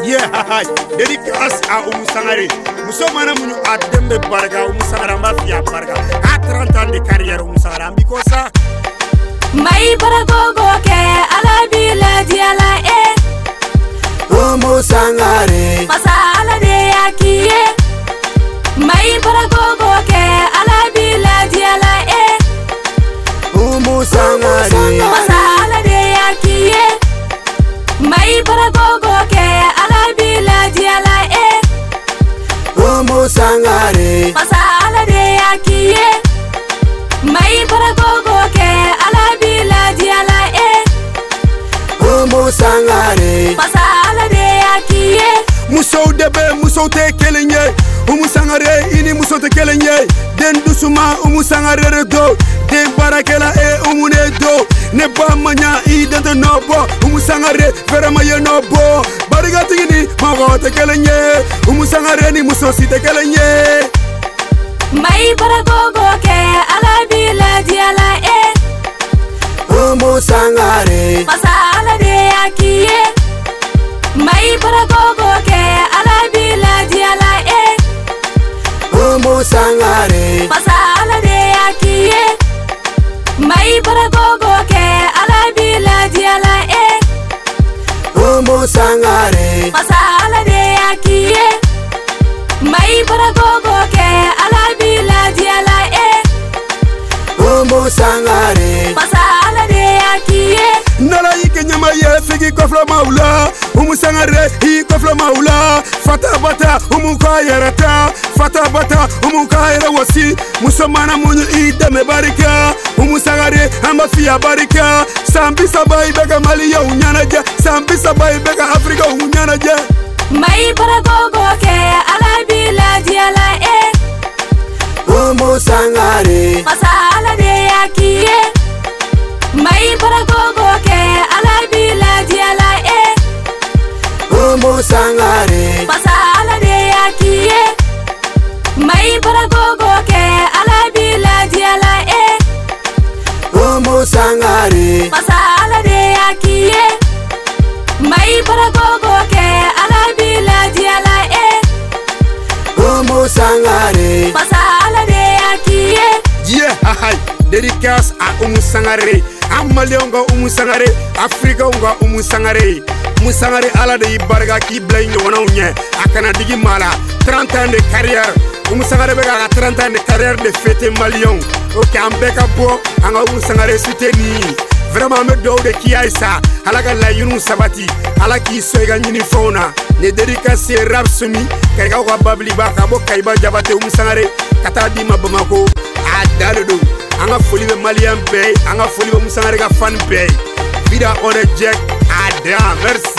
Yeah, dédicace à Oumou Sangaré. Nous sommes à Namouni à Dembe Barga, Oumou Sangaré Mafia Barga. À 30 ans de carrière, Oumou Sangaré, Ambiko ça. Maï Baragogo, ala bila diala e. Oumou Sangaré. Masa ala de akiye. Maï Baragogo, ala bila diala e. Oumou Sangaré. Masa ala de akiye. Maï Baragogo, ala bila diala e. Oumou Sangaré. Masa ala de akiye. Maï Baragogo, ala bila diala e. Oumou Sangaré. Masa ala de akiye. Muso debe, muso te kelenye. Oumou Sangaré, ini muso te kelenye. Den dusuma, Oumou Sangaré redo. Den barakela e Oumou ne do. Ne ba manya i dente nobo. Oumou Sangaré, vraiment ye nobo. Bariga tigini, mago te kelenye. Oumou Sangaré ni muso si te kelenye. Maï Baragogo, ala bila diala e. Oumou Sangaré. Masa ala de akiye. Maï Baragogo, ala bila diala e. Oumou Sangaré. Masa ala de akiye. Maï Baragogo, ala bila diala e. Oumou Sangaré. Masa ala de akiye. Maï Baragogo, ala bila diala e. Oumou Sangaré. Masa ala de akiye. Nala ike nyama ye figi kofla maula. Oumou Sangaré i kofla maula. Fata bata Oumou kayerata. Fata bata Oumou kayera wasi. Musomana munyu i deme barika. Oumou Sangaré amba fia barika. Sambi sabai bega Mali ya unyanaje. Sambi sabai bega Afrika unyanaje. Maï Baragogo, ala bila diala e. Oumou Sangaré. Masa ala de akiye. Maï Baragogo, ala bila diala e. Oumou Sangaré. Masa ala de akiye. Maï Baragogo, ala bila diala e. Oumou Sangaré. Masa ala de akiye. Maï Baragogo, ala bila diala e. Oumou Sangaré. Masa ala de akiye. Yeah, dédicace à Oumou Sangaré. Amalionga Oumou Sangaré, Afrika unga Oumou Sangaré. Oumou Sangaré ala de ibarga ki blay nyona unye. Akana digi mala 30 ans de carrière. Oumou Sangaré bega 30 ans de carrière de fête Malion. Ok, ambeka bo anga Oumou Sangaré soutenu. Vraiment me do de ki aisa. Alaka la yunu sabati. Ala ki soega nyini fauna. Ne dédicace rap semi. Kaya ko babli ba ka bo kaiba jabate Oumou Sangaré. Kata di mabamako. Adalo. Anga foli be Malien bay, anga foli be Oumou Sangaré ga fan bay. Vida on the jack, Adam, merci.